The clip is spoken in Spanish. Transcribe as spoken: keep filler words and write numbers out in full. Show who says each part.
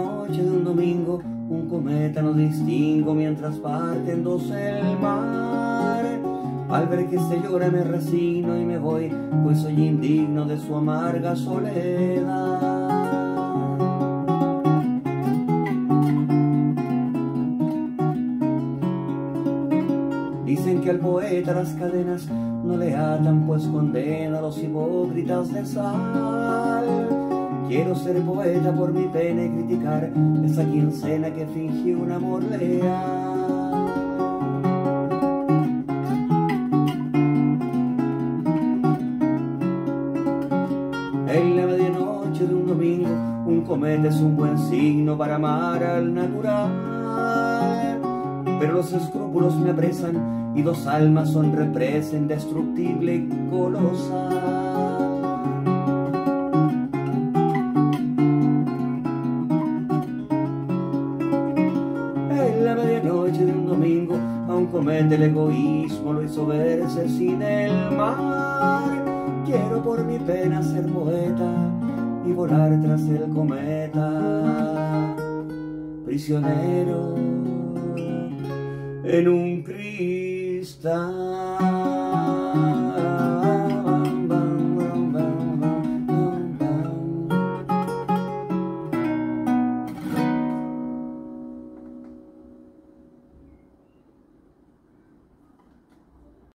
Speaker 1: noche de un domingo, un cometa no distingo mientras parte en dos el mar. Al ver que se llora me resigno y me voy, pues soy indigno de su amarga soledad. Dicen que al poeta las cadenas no le atan, pues condena a los hipócritas de sal. Quiero ser poeta por mi pena y criticar esa quincena que fingió un amor leal. En la medianoche de un domingo, un cometa es un buen signo para amar al natural. Pero los escrúpulos me apresan y dos almas son represa indestructible y colosal. En la medianoche de un domingo, a un cometa el egoísmo lo hizo verse sin el mar. Quiero por mi pena ser poeta y volar tras el cometa, prisionero en un cristal.